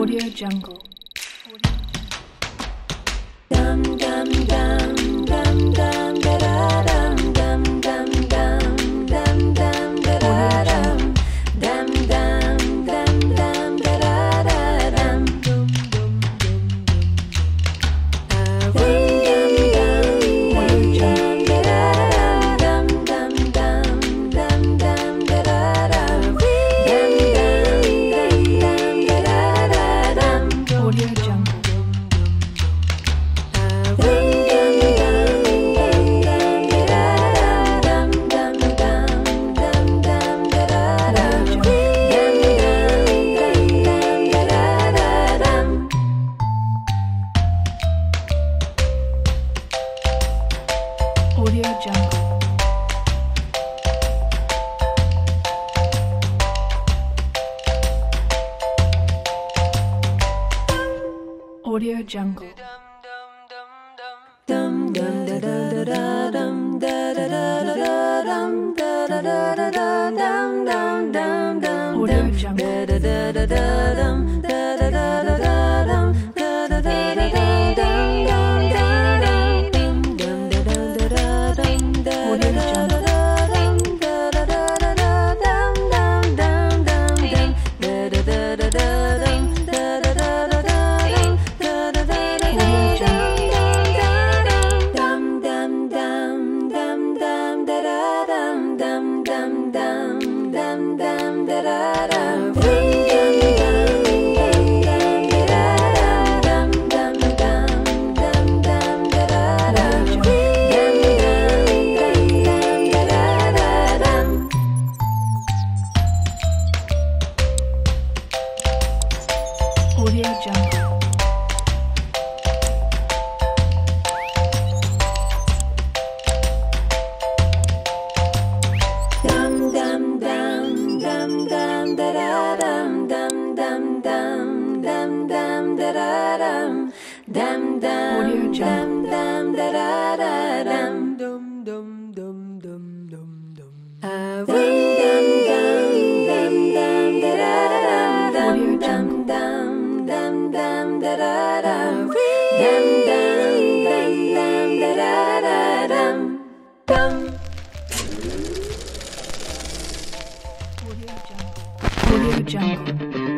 Audio Jungle. Dum dum dum dum dum da da dum dum dum dum dum dum da da dum dum dum dum dum da da da dum dum dum Audio Jungle. Audio Jungle. Audio Jungle. Dum dum da da da dum da da da da dum da da da da dum dum dum dum Audio Jungle. da da da da dum da da da da dum da da da da dum dum dum dum dum da da da dum da Audio da Jungle. da dum da da da da da dum dum dum dum dum da da da da da dum da da da da da dum da da da da Audio Jungle. dum dum dum dum dum da da dum dum dum dum dum dum da da dum dum dum Audio Jungle. Dum dum dum dum dum da da dum dum dum dum dum dum da da dum dum Audio dum Jungle. dum dum da da da dum dum dum dum dum dum dum dum dum dum da da dum Audio dum Jungle. dum dum dum da da dum dum dum dum dum da da da dum dum. Audio Jungle. Audio Jungle.